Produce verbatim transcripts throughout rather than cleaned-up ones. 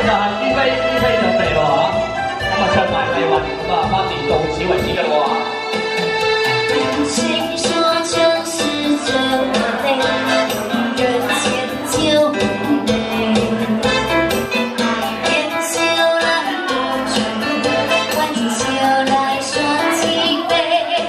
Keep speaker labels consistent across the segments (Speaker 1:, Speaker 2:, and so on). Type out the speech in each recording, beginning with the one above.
Speaker 1: 就係於飛，於飛就嚟咯嚇，咁啊唱埋麗雲，咁啊翻年到此為止嘅咯喎。
Speaker 2: 谁说城市这么累？人间就不累。天就来多准备，晚就来说几杯。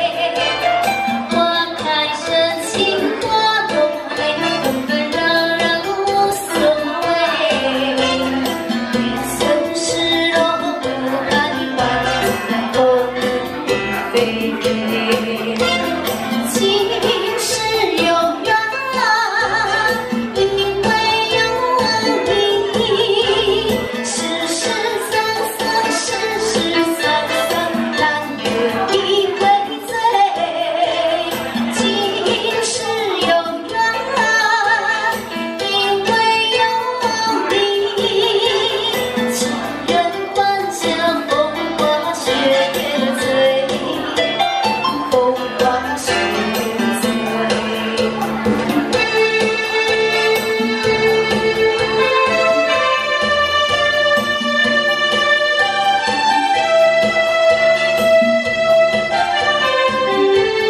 Speaker 2: 花开深情花落泪，纷纷扰扰无所谓。别曾失落不安，晚风飞飞。情是有缘，因为有你，世事沧桑，世事沧桑，但愿一回醉。情是有缘，因为有你，情人换将风花雪月醉，风花雪月醉。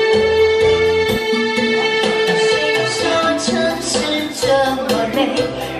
Speaker 2: 谁说城市这么累？